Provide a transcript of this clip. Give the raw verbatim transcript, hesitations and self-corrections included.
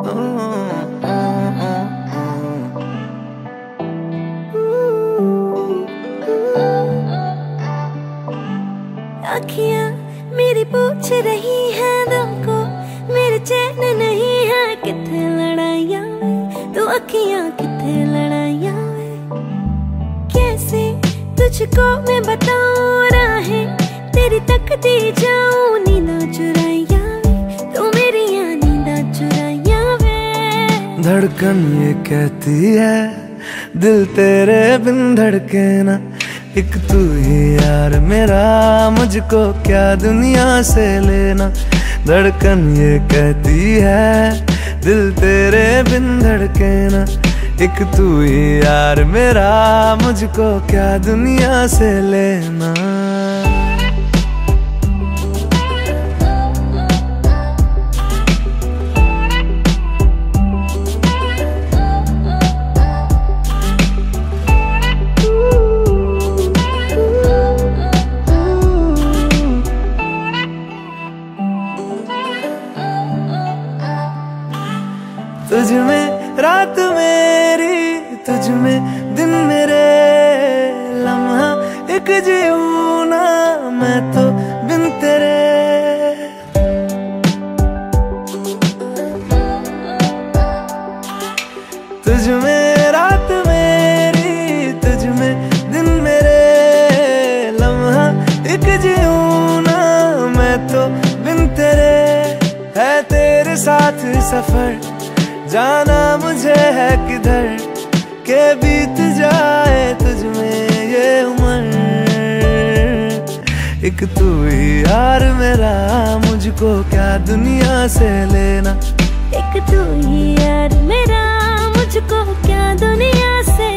अखियां मेरी पूछ रही है दिल को, मेरे चैन नहीं है किथे लड़ाइयां वे, तू अखियां किथे लड़ाइयां वे। कैसे तुझको मैं बताऊं राहें तेरी तकती जाऊं, नींदा चुराइयां वे, तू मेरी नींदा चुराइयां वे। धड़कन ये कहती है दिल तेरे बिन धड़के ना, एक तू ही यार मेरा, मुझको क्या दुनिया से लेना। धड़कन ये कहती है दिल तेरे बिन धड़के ना, एक तू ही यार मेरा, मुझको क्या दुनिया से लेना। तुझ में रात मेरी, तुझ में दिन मेरे, लम्हा एक जीऊं ना मैं तो बिन तेरे। तुझ में रात मेरी, तुझ में दिन मेरे, लम्हा एक जीऊं ना मैं तो बिन तेरे। है तेरे साथ सफर जाना मुझे है किधर, के बीत जाए तुझ में ये उम्र। एक तू ही यार मेरा, मुझको क्या दुनिया से लेना। एक तू ही यार मेरा, मुझको क्या दुनिया से